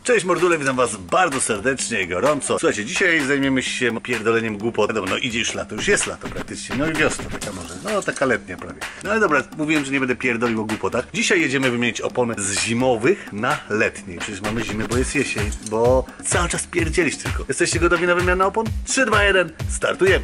Cześć mordule, witam was bardzo serdecznie i gorąco. Słuchajcie, dzisiaj zajmiemy się pierdoleniem głupot. No idzie już lato, już jest lato praktycznie, no i wiosna taka może, no taka letnia prawie. No ale dobra, mówiłem, że nie będę pierdolił o głupotach. Dzisiaj jedziemy wymienić opony z zimowych na letnie. Przecież mamy zimę, bo jest jesień, bo cały czas pierdzielić tylko. Jesteście gotowi na wymianę opon? 3, 2, 1, startujemy!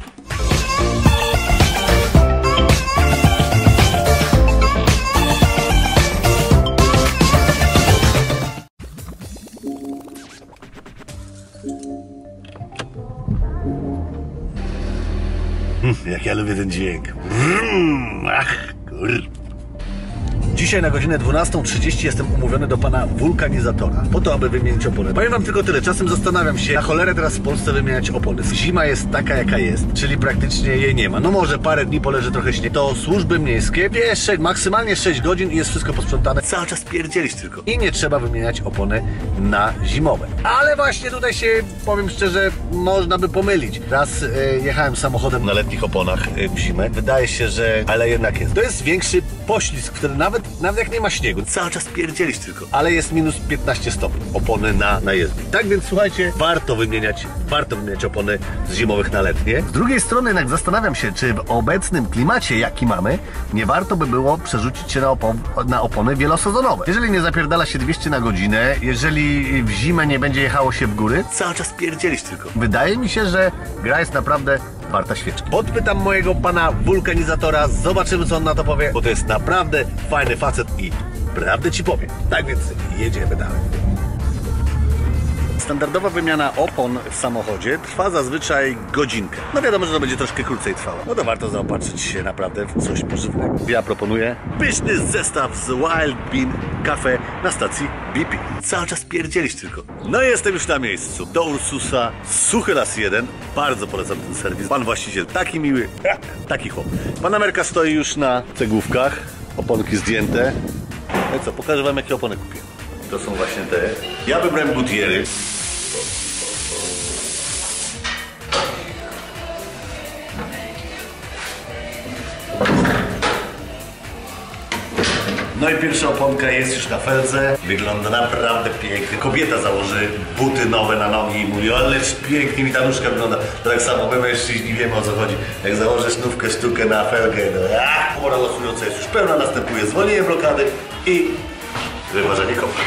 Jak ja lubię ten dźwięk. Ach, kur... Dzisiaj na godzinę 12:30 jestem umówiony do pana wulkanizatora po to, aby wymienić opony. Powiem wam tylko tyle, czasem zastanawiam się, na cholerę teraz w Polsce wymieniać opony. Zima jest taka, jaka jest, czyli praktycznie jej nie ma. No może parę dni poleży trochę śnieg. To służby miejskie, maksymalnie 6 godzin i jest wszystko posprzątane. Cały czas pierdzielić tylko. I nie trzeba wymieniać opony na zimowe. Ale właśnie tutaj się, powiem szczerze, można by pomylić. Raz jechałem samochodem na letnich oponach w zimę. Wydaje się, że... ale jednak jest. To jest większy poślizg, który nawet jak nie ma śniegu, cały czas pierdzielić tylko. Ale jest minus 15 stopni. Opony na jezdni. Tak więc słuchajcie, warto wymieniać opony z zimowych na letnie. Z drugiej strony jednak zastanawiam się, czy w obecnym klimacie, jaki mamy, nie warto by było przerzucić się na opony wielosezonowe. Jeżeli nie zapierdala się 200 na godzinę, jeżeli w zimę nie będzie jechało się w góry, cały czas pierdzielić tylko. Wydaje mi się, że gra jest naprawdę warta świeczki. Podpytam mojego pana wulkanizatora, zobaczymy, co on na to powie, bo to jest naprawdę fajny facet i prawdę ci powiem. Tak więc jedziemy dalej. Standardowa wymiana opon w samochodzie trwa zazwyczaj godzinkę. No wiadomo, że to będzie troszkę krócej trwało. No to warto zaopatrzyć się naprawdę w coś pożywnego. Ja proponuję pyszny zestaw z Wild Bean Cafe na stacji BP. Cały czas pierdzielić tylko. No i jestem już na miejscu. Do Ursusa, Suchy Las 1. Bardzo polecam ten serwis. Pan właściciel taki miły, taki chłop. Pan Ameryka stoi już na cegłówkach. Oponki zdjęte. No i co, pokażę wam, jakie opony kupię. To są właśnie te. Ja wybrałem Goodyeary. No i pierwsza oponka jest już na felce. Wygląda naprawdę pięknie. Kobieta założy buty nowe na nogi i mówi, ależ pięknie mi ta nóżka wygląda. To tak samo my mężczyźni wiemy, o co chodzi. Jak założysz nówkę, sztukę na felgę, no pora losująca jest już pełna, następuje zwolnienie blokady i wyważenie kopa.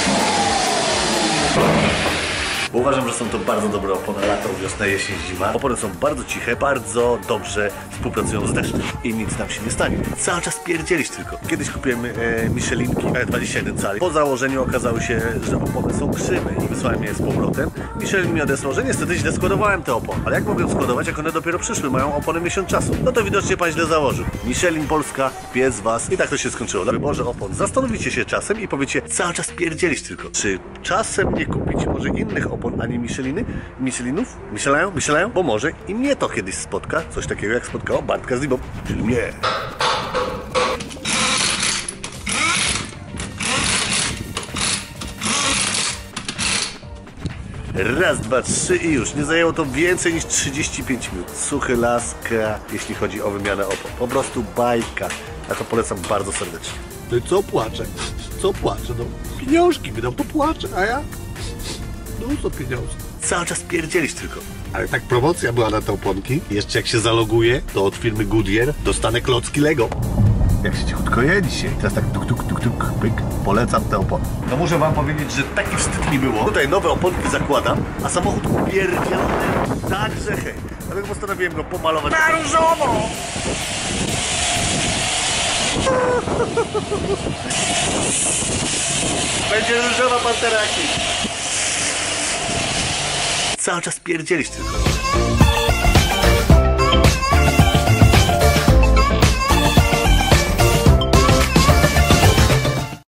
Bo uważam, że są to bardzo dobre opony lato, wiosnę, jesień, zima. Opony są bardzo ciche, bardzo dobrze współpracują z deszczem i nic nam się nie stanie. Cały czas pierdzielić tylko. Kiedyś kupiłem Michelinki 21 cali. Po założeniu okazało się, że opony są krzywe i wysłałem je z powrotem. Michelin mi odesłał, że niestety źle składowałem te opony. Ale jak mogę składować, jak one dopiero przyszły? Mają opony miesiąc czasu. No to widocznie pan źle założył. Michelin Polska, pies was. I tak to się skończyło. Na wyborze opon zastanowicie się czasem i powiecie, cały czas pierdzielić tylko. Czy czasem nie kupić może innych opon, a nie Michelinów? Myślają? Bo może i mnie to kiedyś spotka. Coś takiego jak spotkało Bartka z Libą. Czyli mnie. Raz, dwa, trzy i już. Nie zajęło to więcej niż 35 minut. Suchy Laska, jeśli chodzi o wymianę opon. Po prostu bajka. Ja to polecam bardzo serdecznie. No i co płaczę? Co płaczę? No pieniążki wydał, to płaczę, a ja? No co pieniądze? Cały czas pierdzielić tylko. Ale tak promocja była na te oponki. Jeszcze jak się zaloguję, to od firmy Goodyear dostanę klocki Lego. Jak się cichutko je dzisiaj. Teraz tak tuk, pyk. Polecam te opony. No muszę wam powiedzieć, że taki wstyd mi było. Tutaj nowe oponki zakładam, a samochód upierdzielony także hej. Dlatego postanowiłem go pomalować na różowo. Będzie różowa Panteraki. Cały czas pierdzielić tylko.